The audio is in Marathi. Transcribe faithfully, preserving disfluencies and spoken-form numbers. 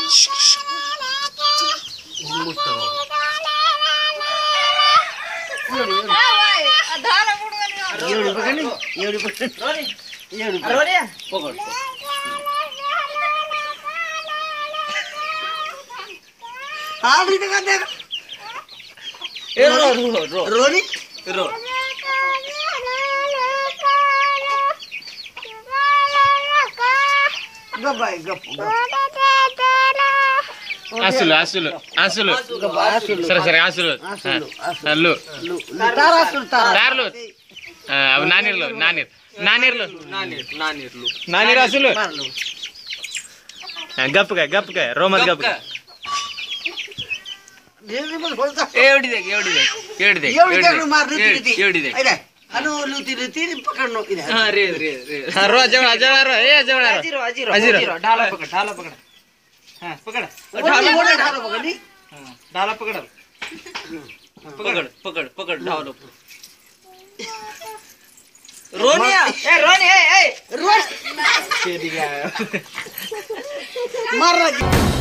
एवढी बघा नाही एवढी बघा एवढी पकड हा मी तर काय ए रो रो रो रोनी रो गप बाय गप असलो असलो असलो सर सर असलो हॅलो तार असलो तार तारलो अब नानीरलो नानीर नानीरलो नानीर नानीरलो नानीर असलो गप काय गप काय रोमन गप काय एवढी देख एवढी देख एवढी देख एवढी देख मार लुती एवढी देख अरे अनु लुती लुती पकडनो इधर हां रे रे रे हां रो जवळ जवळ रो ए जवळ रो अजीरो अजीरो अजीरो ढाला पकड ढाला पकड हां पकड ढाला पकड ढाला पकड हां ढाला पकड पकड पकड पकड ढाला रोनिया ए रोनी ए ए रोन केडी गया मार